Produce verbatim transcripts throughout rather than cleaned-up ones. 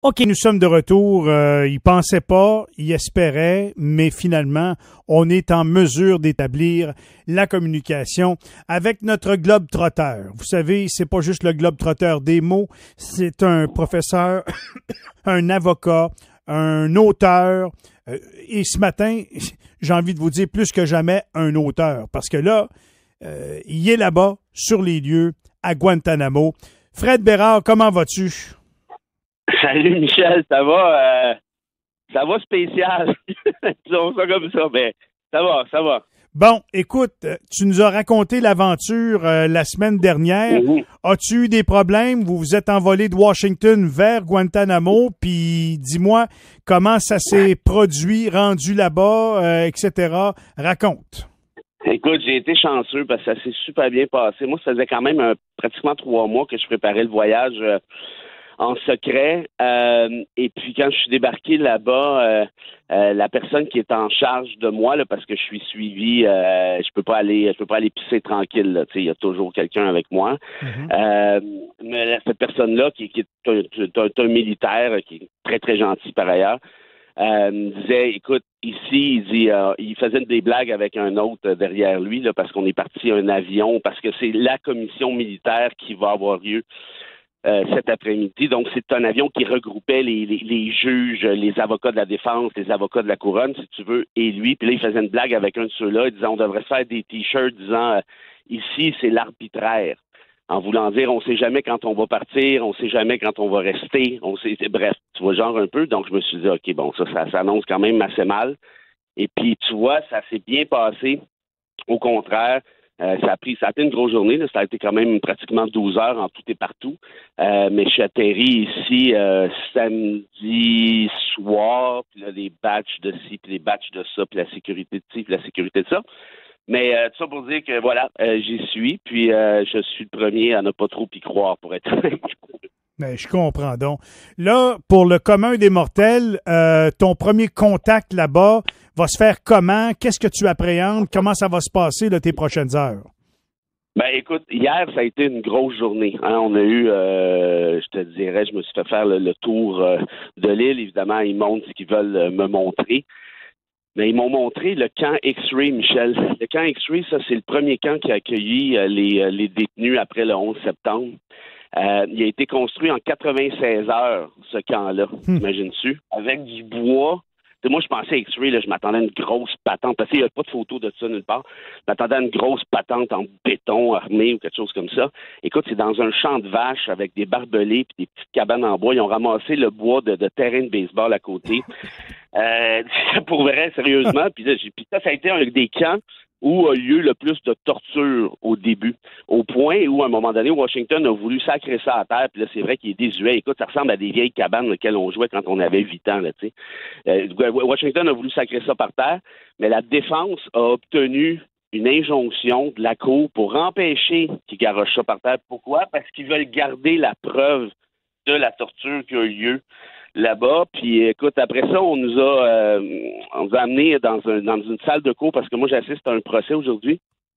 OK, nous sommes de retour. Euh, il pensait pas, il espérait, mais finalement, on est en mesure d'établir la communication avec notre globe-trotteur. Vous savez, c'est pas juste le globe-trotteur des mots, c'est un professeur, un avocat, un auteur. Euh, et ce matin, j'ai envie de vous dire plus que jamais un auteur, parce que là, euh, il est là-bas, sur les lieux, à Guantanamo. Fred Bérard, comment vas-tu? Salut Michel, ça va? Euh, ça va spécial. Disons ça comme ça, mais ça va, ça va. Bon, écoute, tu nous as raconté l'aventure euh, la semaine dernière. Mhm. As-tu eu des problèmes? Vous vous êtes envolé de Washington vers Guantanamo, puis dis-moi comment ça s'est produit, rendu là-bas, euh, et cetera. Raconte. Écoute, j'ai été chanceux parce que ça s'est super bien passé. Moi, ça faisait quand même euh, pratiquement trois mois que je préparais le voyage euh, en secret. Euh, et puis quand je suis débarqué là-bas, euh, euh, la personne qui est en charge de moi, là, parce que je suis suivi, euh, je peux pas aller, je peux pas aller pisser tranquille. Là, il y a toujours quelqu'un avec moi. Mm-hmm. Euh, mais cette personne-là, qui, qui est un, un, un militaire, qui est très très gentil par ailleurs. Euh, me disait, écoute, ici, il dit, euh, il faisait des blagues avec un autre euh, derrière lui, là, parce qu'on est parti un avion, parce que c'est la commission militaire qui va avoir lieu euh, cet après-midi. Donc, c'est un avion qui regroupait les, les, les juges, les avocats de la défense, les avocats de la couronne, si tu veux, et lui. Puis là, il faisait une blague avec un de ceux-là, il disait, on devrait faire des t-shirts disant, euh, ici, c'est l'arbitraire. En voulant dire, on ne sait jamais quand on va partir, on ne sait jamais quand on va rester, on sait, bref, tu vois, genre un peu. Donc, je me suis dit, OK, bon, ça, ça s'annonce quand même assez mal. Et puis, tu vois, ça s'est bien passé. Au contraire, euh, ça a pris, ça a été une grosse journée, là. Ça a été quand même pratiquement douze heures en tout et partout. Euh, mais je suis atterri ici euh, samedi soir, puis là, les batchs de ci, puis les batchs de ça, puis la sécurité de ci, puis la sécurité de ça. Mais euh, tout ça pour dire que voilà, euh, j'y suis, puis euh, je suis le premier à ne pas trop y croire, pour être honnête. Ben, je comprends donc. Là, pour le commun des mortels, euh, ton premier contact là-bas va se faire comment? Qu'est-ce que tu appréhendes? Comment ça va se passer de tes prochaines heures? Ben écoute, hier, ça a été une grosse journée. Hein. On a eu, euh, je te dirais, je me suis fait faire le, le tour euh, de l'île. Évidemment, ils montrent ce qu'ils veulent euh, me montrer. Mais ils m'ont montré le camp X-Ray, Michel. Le camp X-Ray, ça, c'est le premier camp qui a accueilli euh, les, euh, les détenus après le onze septembre. Euh, il a été construit en quatre-vingt-seize heures, ce camp-là, Hmm. t'imagines-tu? Avec du bois. Tu sais, moi, je pensais à X-Ray, là, je m'attendais à une grosse patente, parce qu'il n'y a pas de photo de ça nulle part. Je m'attendais à une grosse patente en béton armé ou quelque chose comme ça. Écoute, c'est dans un champ de vaches avec des barbelés et des petites cabanes en bois. Ils ont ramassé le bois de, de terrain de baseball à côté. Euh, pour vrai, sérieusement. Puis, là, j'ai- puis ça, ça a été un des camps où a lieu le plus de torture au début. Au point où, à un moment donné, Washington a voulu sacrer ça à terre. Puis là, c'est vrai qu'il est désuet. Écoute, ça ressemble à des vieilles cabanes dans lesquelles on jouait quand on avait huit ans, là, tu sais. Euh, Washington a voulu sacrer ça par terre, mais la défense a obtenu une injonction de la Cour pour empêcher qu'ils garochent ça par terre. Pourquoi? Parce qu'ils veulent garder la preuve de la torture qui a eu lieu là-bas. Puis écoute, après ça, on nous a euh, on nous a amenés dans, un, dans une salle de cours parce que moi j'assiste à un procès aujourd'hui.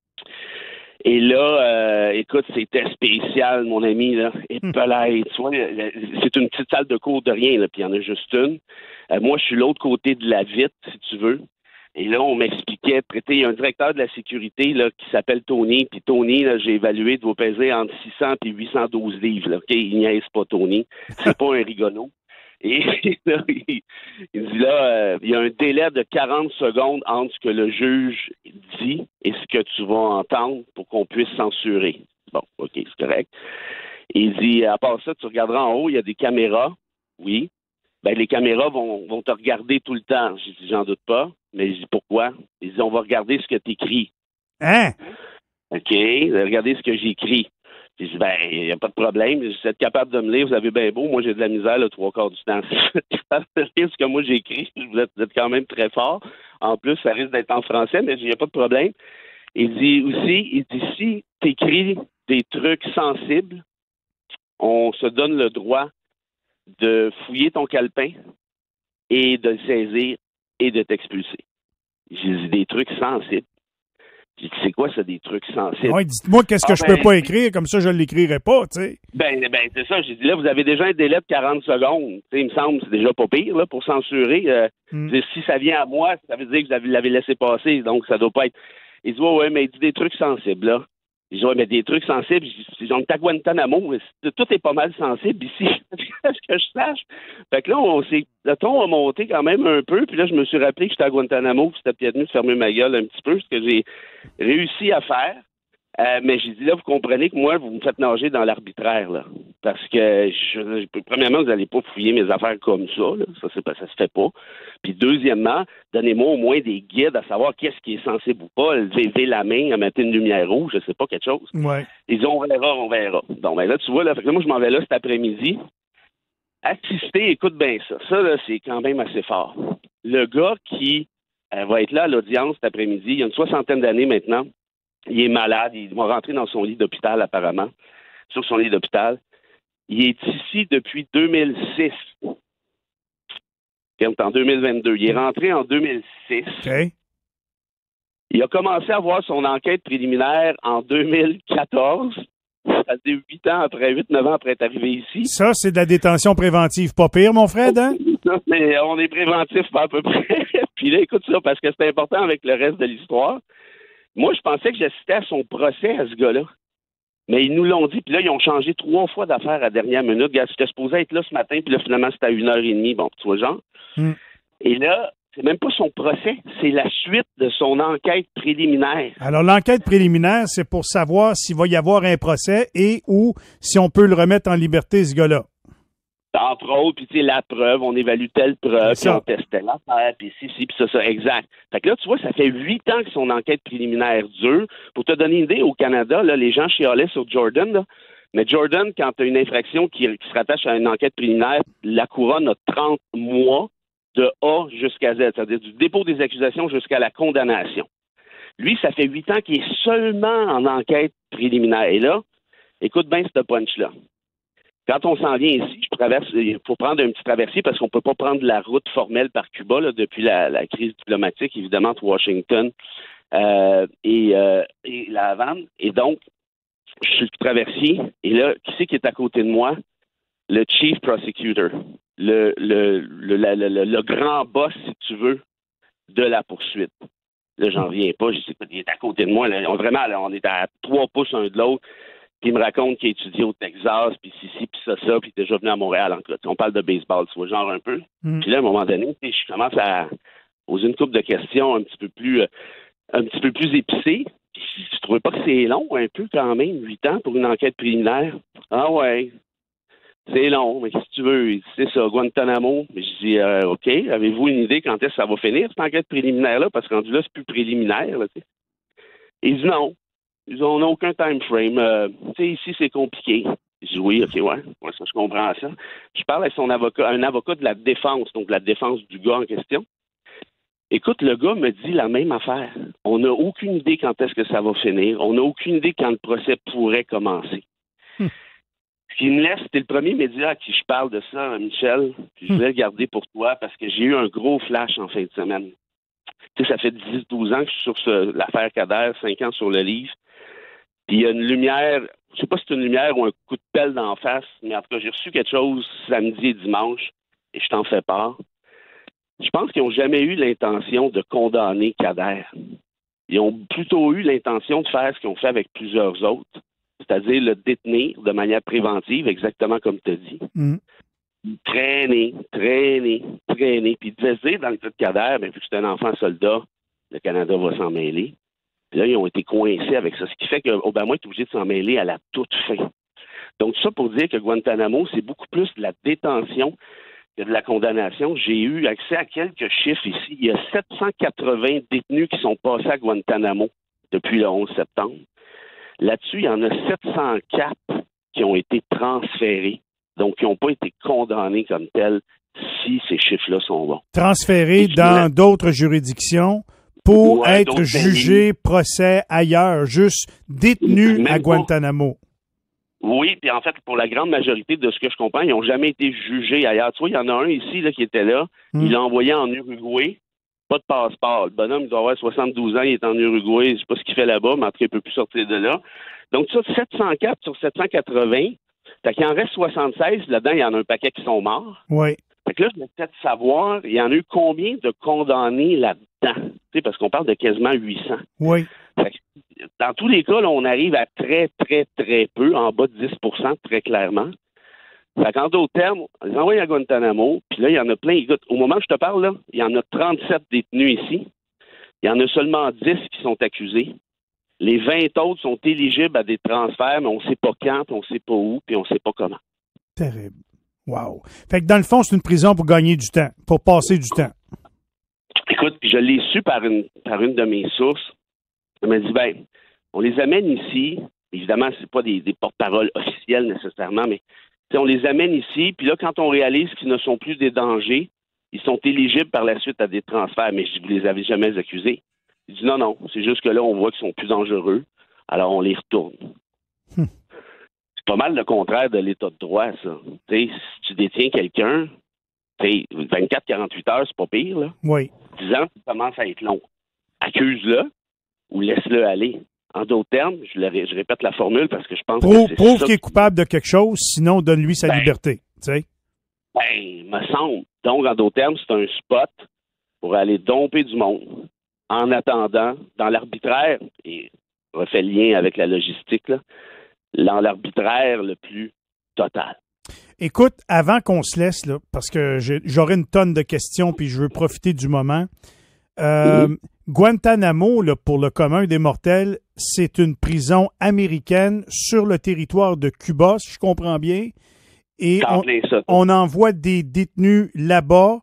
Et là, euh, écoute, c'était spécial, mon ami, là. Et Hmm. palais, tu vois, c'est une petite salle de cours de rien, là, puis il y en a juste une. Euh, moi, je suis l'autre côté de la vitre, si tu veux. Et là, on m'expliquait, prêter, il y a un directeur de la sécurité là, qui s'appelle Tony. Puis Tony, là, j'ai évalué, doit peser entre six cents et huit cent douze livres. Là, OK? Il niaise pas, Tony. C'est pas un rigolo. Et là, il, il dit là, euh, il y a un délai de quarante secondes entre ce que le juge dit et ce que tu vas entendre pour qu'on puisse censurer. Bon, OK, c'est correct. Et il dit, à part ça, tu regarderas en haut, il y a des caméras. Oui. Ben, les caméras vont, vont te regarder tout le temps. J'ai dit, j'en doute pas. Mais je dis, pourquoi? Il dit, on va regarder ce que tu écris. Hein? OK, regardez ce que j'écris. J'ai dit, ben, il n'y a pas de problème. Vous êtes capable de me lire, vous avez bien beau. Moi, j'ai de la misère, le trois quarts du temps. Si vous êtes capable de lire ce que moi j'écris, vous êtes, vous êtes quand même très fort. En plus, ça risque d'être en français, mais il n'y a pas de problème. Il dit aussi, il dit, si tu écris des trucs sensibles, on se donne le droit de fouiller ton calepin et de le saisir et de t'expulser. J'ai dit des trucs sensibles. J'ai dit, c'est quoi ça, des trucs sensibles? Ouais, dites-moi qu'est-ce que ah, je ben, peux pas écrire, comme ça je l'écrirai pas, tu sais. Ben, ben c'est ça, j'ai dit, là, vous avez déjà un délai de quarante secondes. T'sais, il me semble que c'est déjà pas pire là, pour censurer. Euh, mm. Si ça vient à moi, ça veut dire que vous l'avez laissé passer, donc ça doit pas être... Il dit, ouais, ouais, mais il dit des trucs sensibles, là. Je dis, ouais, mais des trucs sensibles, je dis, on est à Guantanamo, tout est pas mal sensible ici, est-ce que je sache? Fait que là, on s'est, le ton a monté quand même un peu, puis là, je me suis rappelé que j'étais à Guantanamo, puis c'était peut-être mieux de fermer ma gueule un petit peu, ce que j'ai réussi à faire. Euh, mais j'ai dit, là, vous comprenez que moi, vous me faites nager dans l'arbitraire, là. Parce que, je, je, premièrement, vous n'allez pas fouiller mes affaires comme ça, là. Ça, c'est pas, ça se fait pas. Puis, deuxièmement, donnez-moi au moins des guides à savoir qu'est-ce qui est sensible ou pas. Lever la main, à mettre une lumière rouge, je sais pas, quelque chose. Ouais. Ils disent, on verra, on verra. Bon, ben là, tu vois, là, fait que là, moi, je m'en vais là cet après-midi. Assister, écoute bien ça. Ça, là, c'est quand même assez fort. Le gars qui euh, va être là à l'audience cet après-midi, il y a une soixantaine d'années maintenant. Il est malade, il va rentrer dans son lit d'hôpital apparemment, sur son lit d'hôpital. Il est ici depuis deux mille six. En deux mille vingt-deux. Il est rentré en deux mille six. Okay. Il a commencé à voir son enquête préliminaire en deux mille quatorze. Ça fait huit ans après, huit neuf ans après être arrivé ici. Ça, c'est de la détention préventive. Pas pire, mon Fred, hein? Mais on est préventif à peu près. Puis là, écoute ça, parce que c'est important avec le reste de l'histoire. Moi, je pensais que j'assistais à son procès à ce gars-là. Mais ils nous l'ont dit, puis là, ils ont changé trois fois d'affaires à la dernière minute. Gars, j'étais supposé être là ce matin, puis là, finalement, c'était à une heure et demie. Bon, tu vois, genre. Mm. Et là, c'est même pas son procès, c'est la suite de son enquête préliminaire. Alors, l'enquête préliminaire, c'est pour savoir s'il va y avoir un procès et ou si on peut le remettre en liberté, ce gars-là. Entre autres, puis tu sais, la preuve, on évalue telle preuve, puis on testait l'affaire, puis si, si, puis ça, ça, exact. Fait que là, tu vois, ça fait huit ans que son enquête préliminaire dure. Pour te donner une idée, au Canada, là, les gens chialaient sur Jordan, là, mais Jordan, quand tu as une infraction qui, qui se rattache à une enquête préliminaire, la couronne a trente mois de A jusqu'à Z, c'est-à-dire du dépôt des accusations jusqu'à la condamnation. Lui, ça fait huit ans qu'il est seulement en enquête préliminaire. Et là, écoute bien ce punch-là. Quand on s'en vient ici, je traverse, il faut prendre un petit traversier parce qu'on ne peut pas prendre la route formelle par Cuba là, depuis la, la crise diplomatique, évidemment, entre Washington euh, et, euh, et la Havane. Et donc, je suis le traversier. Et là, qui c'est qui est à côté de moi? Le chief prosecutor, le, le, le, le, le, le grand boss, si tu veux, de la poursuite. Là, j'en reviens pas. Je sais pas, il est à côté de moi. Là. On, vraiment, là, on est à trois pouces un de l'autre. Puis il me raconte qu'il a étudié au Texas, puis ici, puis ça, ça, puis il est déjà venu à Montréal. En cas. On parle de baseball, tu vois, genre un peu. Mm. Puis là, à un moment donné, je commence à poser une couple de questions un petit peu plus euh, un petit peu plus épicées. Puis je trouvais pas que c'est long, un peu quand même, huit ans pour une enquête préliminaire. Ah ouais, c'est long, mais qu'est-ce que tu veux? C'est ça, Guantanamo. Mais je dis, euh, OK, avez-vous une idée quand est-ce que ça va finir, cette enquête préliminaire-là? Parce que rendu là, c'est plus préliminaire, là, tu sais. Il dit non. Ils n'ont aucun time frame. Euh, tu sais, ici, c'est compliqué. Je dis oui, OK, ouais. ouais ça, je comprends ça. Je parle avec son avocat, un avocat de la défense, donc de la défense du gars en question. Écoute, le gars me dit la même affaire. On n'a aucune idée quand est-ce que ça va finir. On n'a aucune idée quand le procès pourrait commencer. Hum. Ce qui me laisse, c'était le premier média à qui je parle de ça, Michel. Puis je voulais le garder pour toi parce que j'ai eu un gros flash en fin de semaine. Tu sais, ça fait dix douze ans que je suis sur ce, l'affaire Kader, cinq ans sur le livre. Puis il y a une lumière, je sais pas si c'est une lumière ou un coup de pelle d'en face, mais en tout cas, j'ai reçu quelque chose samedi et dimanche, et je t'en fais part. Je pense qu'ils n'ont jamais eu l'intention de condamner Kader. Ils ont plutôt eu l'intention de faire ce qu'ils ont fait avec plusieurs autres, c'est-à-dire le détenir de manière préventive, exactement comme tu as dit. Mm. Traîner, traîner, traîner. Puis ils devaient se dire, dans le cas de Kader, bien, vu que c'est un enfant soldat, le Canada va s'en mêler. Là, ils ont été coincés avec ça, ce qui fait qu'Obama est obligé de s'en mêler à la toute fin. Donc, ça pour dire que Guantanamo, c'est beaucoup plus de la détention que de la condamnation. J'ai eu accès à quelques chiffres ici. Il y a sept cent quatre-vingts détenus qui sont passés à Guantanamo depuis le onze septembre. Là-dessus, il y en a sept cent quatre qui ont été transférés, donc qui n'ont pas été condamnés comme tels si ces chiffres-là sont bons. Transférés dans d'autres juridictions pour ouais, être jugé, procès ailleurs, juste détenu à Guantanamo. Pas. Oui, puis en fait, pour la grande majorité de ce que je comprends, ils n'ont jamais été jugés ailleurs. Tu vois, il y en a un ici là, qui était là, mm. il l'a envoyé en Uruguay, pas de passeport. Le bonhomme, il doit avoir soixante-douze ans, il est en Uruguay, je sais pas ce qu'il fait là-bas, mais en tout cas, il peut plus sortir de là. Donc, ça, sept cent quatre sur sept cent quatre-vingts, fait qu'il en reste soixante-seize, là-dedans, il y en a un paquet qui sont morts. Oui. Fait que là, je vais peut-être savoir, il y en a eu combien de condamnés là-dedans? Tu sais, parce qu'on parle de quasiment huit cents. Oui. Fait que, dans tous les cas, là, on arrive à très, très, très peu, en bas de dix pour cent, très clairement. Fait qu'en d'autres termes, on les envoie à Guantanamo, puis là, il y en a plein. Écoute, au moment où je te parle, là, il y en a trente-sept détenus ici. Il y en a seulement dix qui sont accusés. Les vingt autres sont éligibles à des transferts, mais on ne sait pas quand, puis on ne sait pas où, puis on ne sait pas comment. Terrible. Wow. Fait que dans le fond, c'est une prison pour gagner du temps, pour passer du temps. Écoute, je l'ai su par une, par une de mes sources. Elle m'a dit, ben, on les amène ici. Évidemment, c'est pas des, des porte-paroles officiels nécessairement, mais on les amène ici, puis là, quand on réalise qu'ils ne sont plus des dangers, ils sont éligibles par la suite à des transferts. Mais je dis, vous les avez jamais accusés. Il dit, non, non, c'est juste que là, on voit qu'ils sont plus dangereux, alors on les retourne. Hum. C'est pas mal le contraire de l'état de droit, ça. T'sais, si tu détiens quelqu'un, vingt-quatre à quarante-huit heures, c'est pas pire, là. Oui. dix ans, ça commence à être long. Accuse-le ou laisse-le aller. En d'autres termes, je, le, je répète la formule parce que je pense Prou, que c'est Prouve ça qu'il est coupable de quelque chose, sinon donne-lui sa ben, liberté. T'sais. Ben, me semble. Donc, en d'autres termes, c'est un spot pour aller domper du monde. En attendant, dans l'arbitraire, et on refait le lien avec la logistique, là, dans l'arbitraire le plus total. Écoute, avant qu'on se laisse, là, parce que j'aurai une tonne de questions puis je veux profiter du moment, euh, mmh. Guantanamo, là, pour le commun des mortels, c'est une prison américaine sur le territoire de Cuba, si je comprends bien, et on, on envoie des détenus là-bas.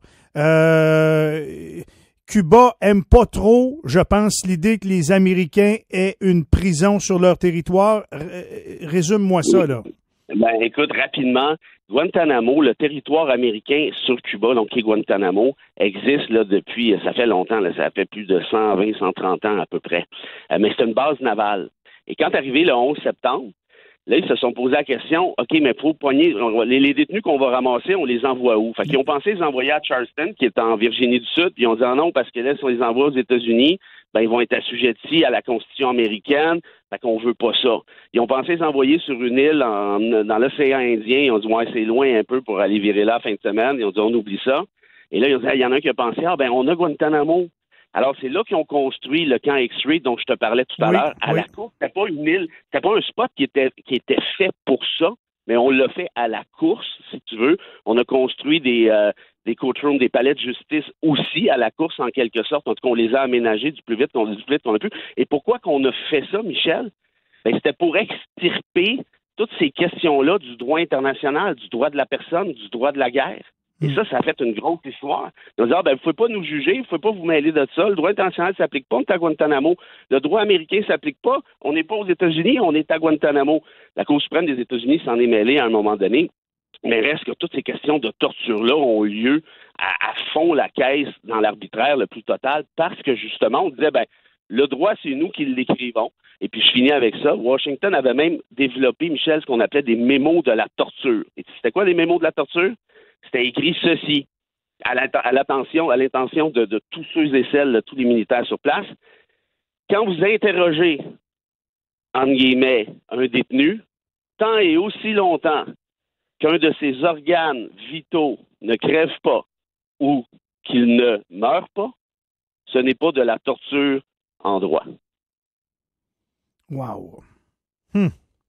Euh, Cuba aime pas trop, je pense, l'idée que les Américains aient une prison sur leur territoire. Résume-moi ça, là. Ben, écoute, rapidement, Guantanamo, le territoire américain sur Cuba, donc qui est Guantanamo, existe là depuis, ça fait longtemps, là, ça fait plus de cent vingt, cent trente ans à peu près. Euh, mais c'est une base navale. Et quand est arrivé le onze septembre, là, ils se sont posé la question, OK, mais pour poigner, les, les détenus qu'on va ramasser, on les envoie où? Fait qu'ils ont pensé les envoyer à Charleston, qui est en Virginie du Sud, puis ils ont dit ah non, parce que là, si on les envoie aux États-Unis, ben ils vont être assujettis à la Constitution américaine, fait qu'on veut pas ça. Ils ont pensé les envoyer sur une île en, dans l'océan Indien, ils ont dit ouais, c'est loin un peu pour aller virer là la fin de semaine, ils ont dit on oublie ça. Et là, ils ont dit, il y en a un qui a pensé, ah ben on a Guantanamo. Alors, c'est là qu'ils ont construit le camp X-Ray dont je te parlais tout à oui, l'heure. À oui. la course, c'était pas une île, c'était pas un spot qui était, qui était fait pour ça, mais on l'a fait à la course, si tu veux. On a construit des, euh, des courtrooms, des palais de justice aussi à la course, en quelque sorte. En tout cas, on les a aménagés du plus vite qu'on, du plus vite qu'on a pu. Et pourquoi qu'on a fait ça, Michel? Ben, c'était pour extirper toutes ces questions-là du droit international, du droit de la personne, du droit de la guerre. Et ça, ça a fait une grosse histoire. Ils ont dit, ah, ben, vous ne pouvez pas nous juger, vous ne pouvez pas vous mêler de ça. Le droit international ne s'applique pas, on est à Guantanamo. Le droit américain ne s'applique pas, on n'est pas aux États-Unis, on est à Guantanamo. La Cour suprême des États-Unis s'en est mêlée à un moment donné. Mais reste que toutes ces questions de torture-là ont lieu à, à fond la caisse dans l'arbitraire le plus total parce que, justement, on disait, ben, le droit, c'est nous qui l'écrivons. Et puis, je finis avec ça. Washington avait même développé, Michel, ce qu'on appelait des mémos de la torture. Et c'était quoi les mémos de la torture? C'était écrit ceci, à l'attention, à l'intention de, de tous ceux et celles, de tous les militaires sur place. Quand vous interrogez, entre guillemets, un détenu, tant et aussi longtemps qu'un de ses organes vitaux ne crève pas ou qu'il ne meurt pas, ce n'est pas de la torture en droit. Wow. Hmm.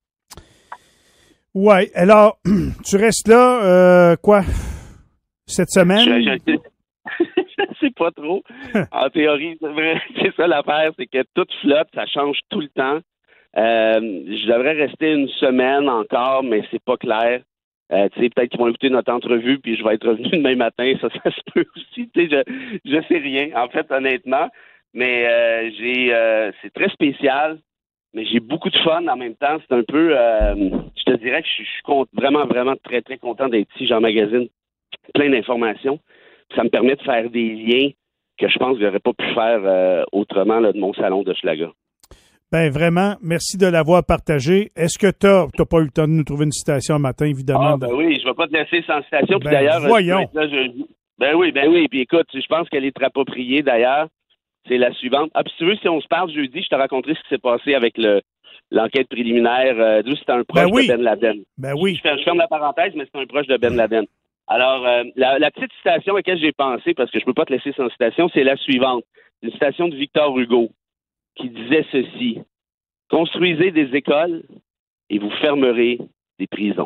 Ouais, alors, tu restes là, euh, quoi, cette semaine? Je, je, je sais pas trop. En théorie, c'est vrai, c'est ça l'affaire, c'est que tout flotte, ça change tout le temps. Euh, je devrais rester une semaine encore, mais c'est pas clair. Euh, tu sais, peut-être qu'ils vont écouter notre entrevue, puis je vais être revenu demain matin, ça, ça se peut aussi. Tu sais, je, je sais rien, en fait, honnêtement. Mais euh, j'ai, euh, c'est très spécial. Mais j'ai beaucoup de fun en même temps. C'est un peu, euh, je te dirais que je suis, je suis vraiment, vraiment très, très content d'être ici. J'emmagasine plein d'informations. Ça me permet de faire des liens que je pense que je n'aurais pas pu faire euh, autrement là, de mon salon de Schlager. Ben vraiment, merci de l'avoir partagé. Est-ce que tu n'as pas eu le temps de nous trouver une citation un matin, évidemment? Ah, ben oui, je ne vais pas te laisser sans citation. Puis ben, d'ailleurs, voyons. Là, je, Ben oui, ben oui. Puis écoute, je pense qu'elle est appropriée d'ailleurs. C'est la suivante. Ah, puis si tu veux, si on se parle jeudi, je te raconterai ce qui s'est passé avec le l'enquête préliminaire. Euh, d'où c'était un proche Ben oui. de Ben Laden. Ben oui. Je, ferme, je ferme la parenthèse, mais c'est un proche de Ben Laden. Alors, euh, la, la petite citation à laquelle j'ai pensé, parce que je peux pas te laisser sans citation, c'est la suivante. Une citation de Victor Hugo qui disait ceci. Construisez des écoles et vous fermerez des prisons.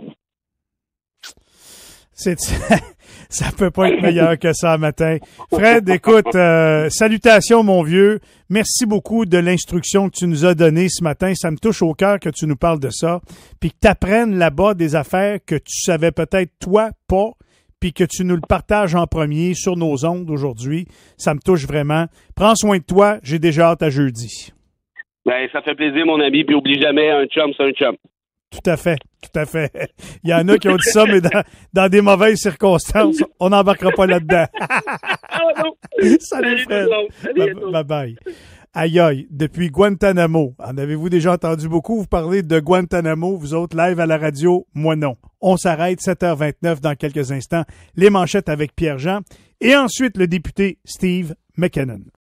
C'est, ça peut pas être meilleur que ça matin. Fred, écoute, euh, salutations mon vieux. Merci beaucoup de l'instruction que tu nous as donnée ce matin. Ça me touche au cœur que tu nous parles de ça. Puis que tu apprennes là-bas des affaires que tu savais peut-être toi pas, puis que tu nous le partages en premier sur nos ondes aujourd'hui. Ça me touche vraiment. Prends soin de toi. J'ai déjà hâte à jeudi. Ben, ça fait plaisir, mon ami. Puis oublie jamais, un chum, c'est un chum. Tout à fait, tout à fait. Il y en a qui ont dit ça, mais dans, dans des mauvaises circonstances. On n'embarquera pas là-dedans. Salut, Fred. Bye bye. Aïe aïe, depuis Guantanamo. En avez-vous déjà entendu beaucoup vous parler de Guantanamo, vous autres, live à la radio? Moi non. On s'arrête, sept heures vingt-neuf dans quelques instants. Les manchettes avec Pierre-Jean. Et ensuite, le député Steve McKinnon.